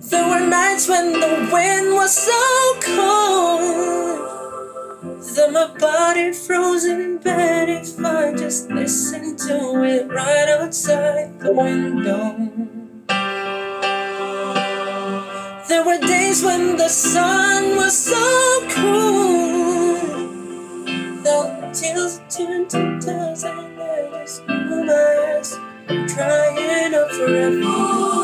There were nights when the wind was so cold that my body froze in bed if I just listened to it right outside the window. There were days when the sun was so cool that tears turned to dust and I just knew my eyes were drying up forever.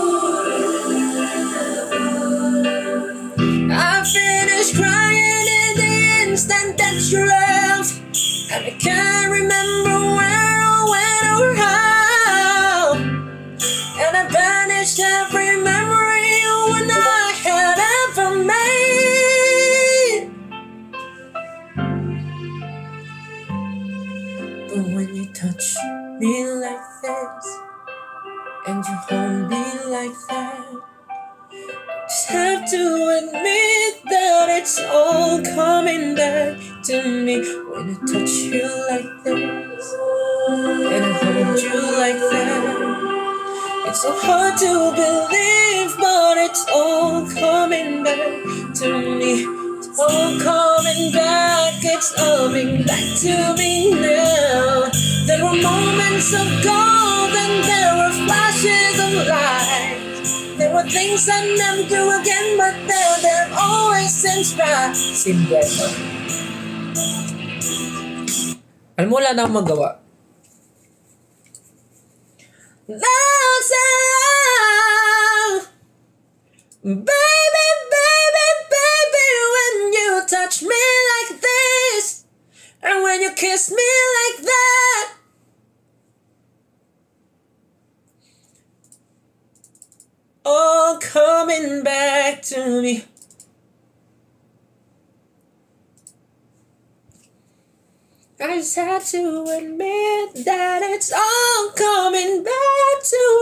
I finished crying in the instant that you left, and I can't remember where or when or how, and I banished every memory when I had ever made. But when you touch me like this and you hold me like that, just have to admit that it's all coming back to me. When I touch you like this and I hold you like that, it's so hard to believe, but it's all coming back to me. It's all coming back, it's coming back to me now. There were moments of gold and there were flashes of light. There were things I never do again, but there always seems right. Simple. Alam mo, wala na akong magawa. That's all. Baby, baby, baby, when you touch me like this, and when you kiss me like that, all coming back to me. I just had to admit that it's all coming back to